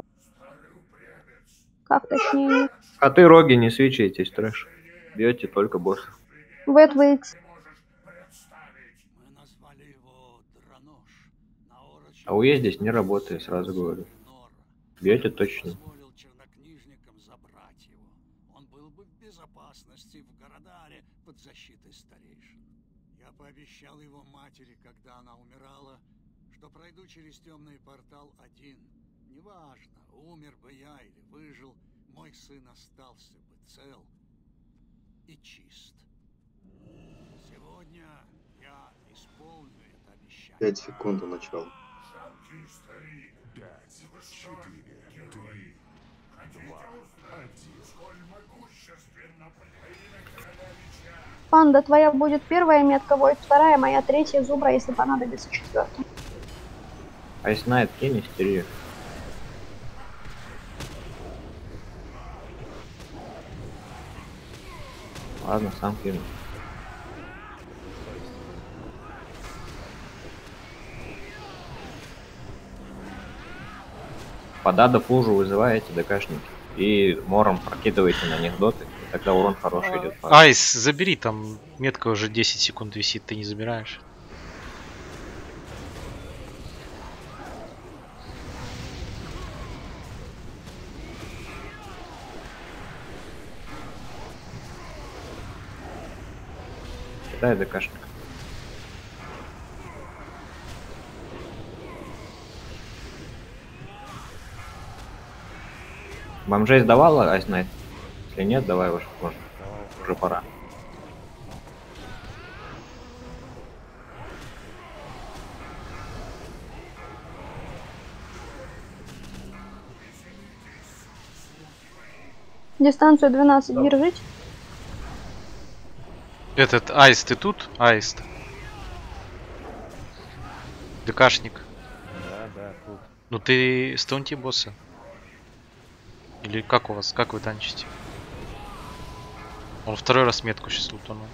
Как точнее? А ты роги не свечитесь, трэш. Бьете только босса. Вэт выйти. А УЕ здесь не работает, сразу говорю. Бьете точно. Он был бы в безопасности в Городаре под защитой старейшин. Я пообещал его матери, когда она умирала, что пройду через темный портал один. Неважно, умер бы я или выжил, мой сын остался бы цел и чист. Сегодня я исполню это обещание. 5 секунд до начала. 5, 4, 3, 2, 1. Панда, твоя будет первая метка, Войт вторая, моя третья, Зубра, если понадобится, четвертая. Айснайт кинь истерию. Ладно, сам кину. Подадов лужу вызываете ДКшники и мором прокидываете на них доты, и тогда урон хороший идет. Айс, забери, там метка уже 10 секунд висит, ты не забираешь. Кидай ДКшник. Бомжей сдавала Айснайт? Если нет, давай уже можно. Уже пора. Дистанцию 12 держите. Этот Аист, ты тут? Аист. ДКшник. Да, тут. Ну ты стаунти босса. Или как у вас? Как вы танчите? Он второй раз метку сейчас лутанул.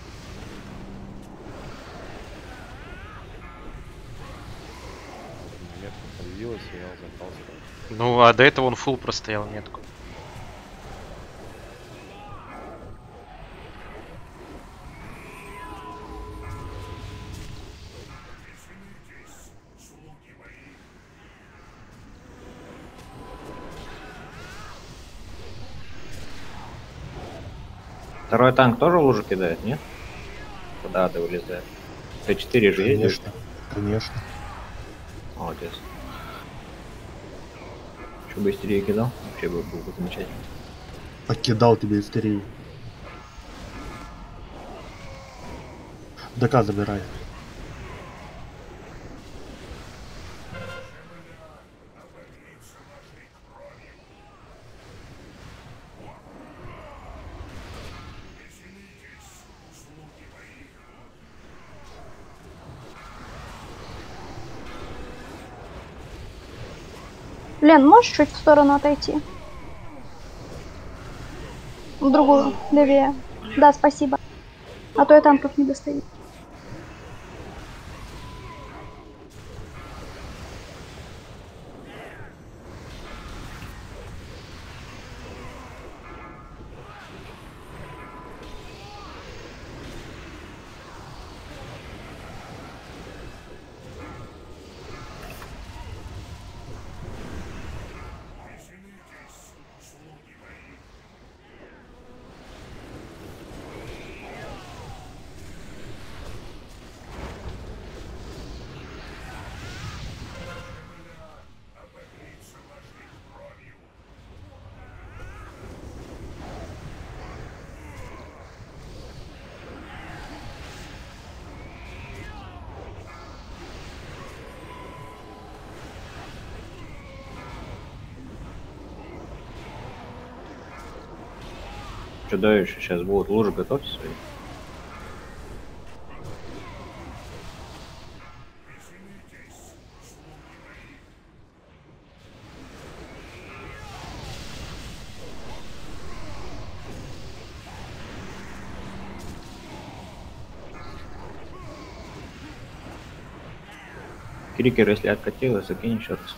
Метка появилась, и я запал сразу. Ну, а до этого он фулл простоял метку. Второй танк тоже лужу кидает, нет? Куда ты вылезает? Т4 же есть? Конечно. Молодец. Что бы истерию кидал? Вообще было бы замечательно. Покидал тебе истерию. ДК забирай. Лен, можешь чуть в сторону отойти? В другую, левее. Да, спасибо. А то я танков не достаю. Чудовище сейчас будут лужи, готовьте свои. Крикер, если откатил, закинь еще раз.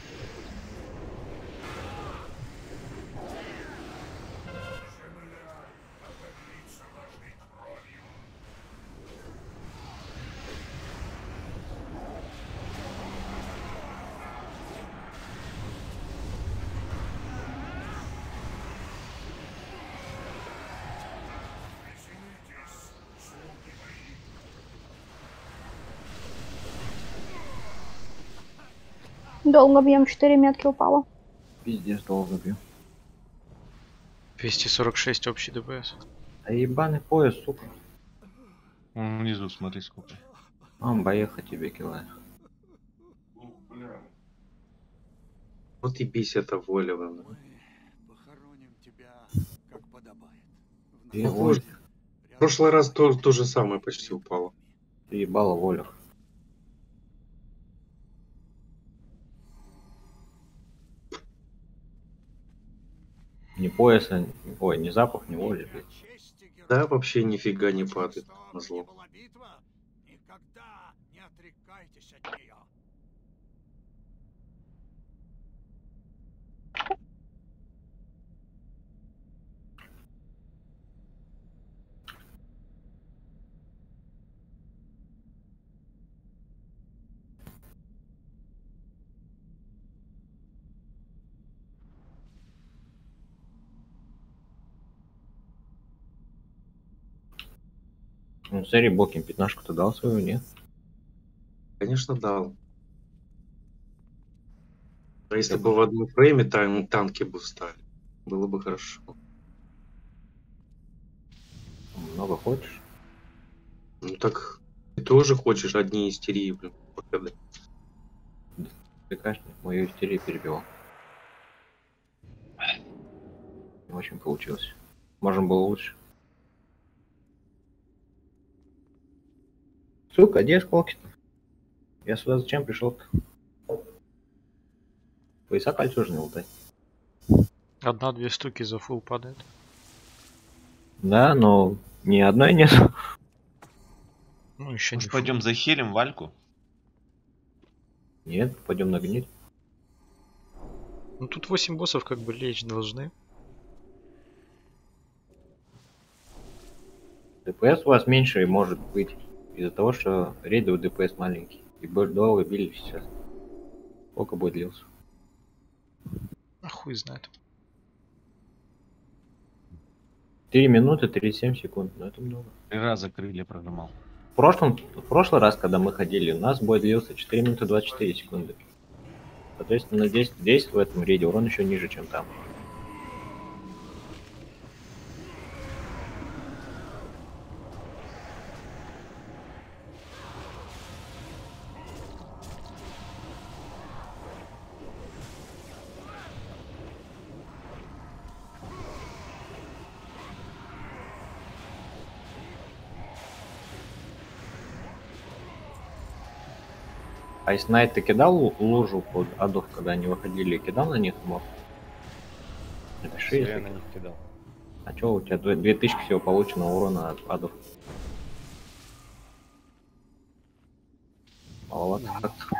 Долго бьем, 4 метки упало. Пиздец, долго бью. 246 общий ДПС. А ебаный пояс, сука. Он внизу, смотри, сколько. Он боеха тебе килает. Вот и бись это воля, вы. В прошлый раз то же самое почти упало. Ты ебало волю. Ни пояса, ой, ни запах, ни воли, блядь. Да, вообще нифига не падает на зло. Ну, смотри, Бокин, пятнашку-то дал свою, нет? Конечно, дал. А если бы в одном фрейме танки бы встали, было бы хорошо. Много хочешь? Ну так ты тоже хочешь одни истерии, блин, пока. Ты, конечно, мою истерию перебивал. Не очень получилось. Можно было лучше. Сука, где осколки-то? Я сюда зачем пришел-то? Пояса кольцужные лутать. 1-2 штуки за фул падает. Да, но ни одной нет. Ну, еще Может, пойдем захилим Вальку? Нет, пойдем на гниль. Ну тут 8 боссов как бы лечь должны. ДПС у вас меньше может быть из-за того, что рейдовый ДПС маленький. И долго били сейчас. Сколько будет длился? А хуй знает. 3 минуты 37 секунд, но это много. 3 раза крылья прожимал. В прошлый раз, когда мы ходили, у нас бой длился 4 минуты 24 секунды. Соответственно, здесь в этом рейде урон еще ниже, чем там. А если Найт ты кидал лужу под адов, когда они выходили, кидал на них моб? Напиши, если... Я на них кидал. А чё у тебя 2000 всего полученного урона от адов? Маловато как-то.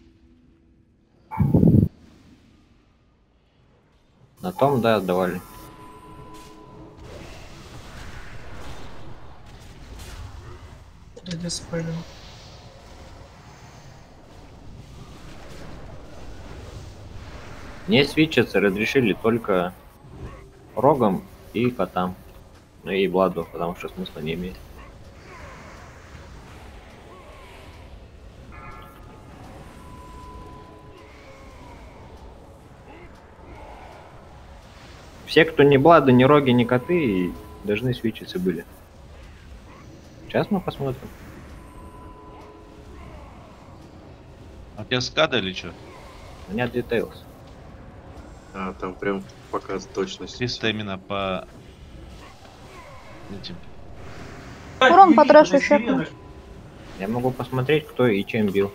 На том, да, отдавали. Спалил. Не свитчиться разрешили только рогом и котам. Ну и Бладу, потому что смысла не имеет. Все, кто не Блады, ни роги, ни коты, должны свитчиться были. Сейчас мы посмотрим. А тебя скада или что? У меня Details. А, там прям показ точности. Чисто именно по этим. Урон по трэшу щепну. Я могу посмотреть, кто и чем бил.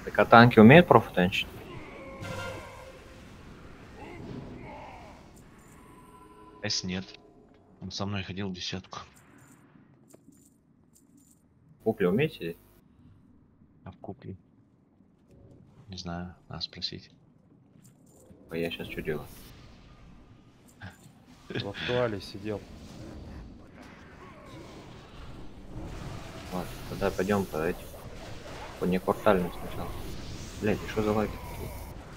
Так а танки умеют профутанчить? С нет. Он со мной ходил в десятку. Кукле умеете сидеть? А в кукле? Не знаю, надо спросить. А я сейчас что делаю? В актуале сидел. Ладно, тогда пойдем по этим. По неквартальным сначала. Блять, что за лаги такие?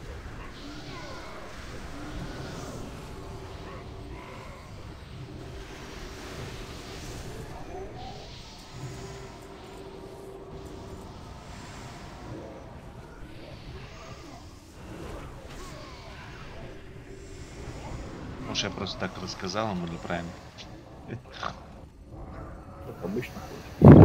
Может, я просто так рассказал ему неправильно. Как обычно.